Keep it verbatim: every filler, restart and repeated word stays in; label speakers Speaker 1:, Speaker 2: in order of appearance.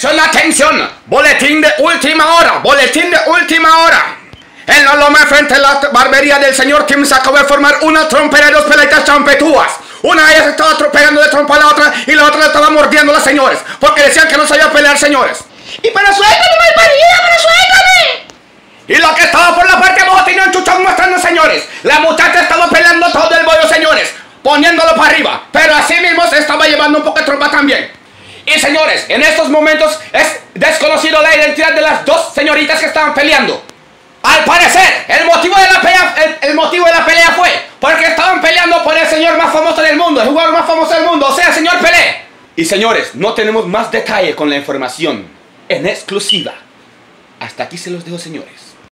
Speaker 1: Atención, atención. Boletín de última hora. Boletín de última hora. En la loma frente a la barbería del señor Tim se acabó de formar una trompera de dos peleitas champetúas. Una de ellas estaba pegando de trompa a la otra y la otra le estaba mordiendo a las señores. Porque decían que no sabía pelear, señores.
Speaker 2: Y para suéltame, malparida, para suéltame.
Speaker 1: Y lo que estaba por la parte de abajo tenía un chuchón mostrando, señores. La muchacha estaba peleando todo el bollo, señores, poniéndolo para arriba. Pero así mismo se estaba llevando un poco de trompa también. Y señores, en estos momentos es desconocido la identidad de las dos señoritas que estaban peleando. Al parecer, el motivo de la pelea, el, el motivo de la pelea fue porque estaban peleando por el señor más famoso del mundo, el jugador más famoso del mundo, o sea, el señor Pelé. Y señores, no tenemos más detalle con la información en exclusiva. Hasta aquí se los dejo, señores.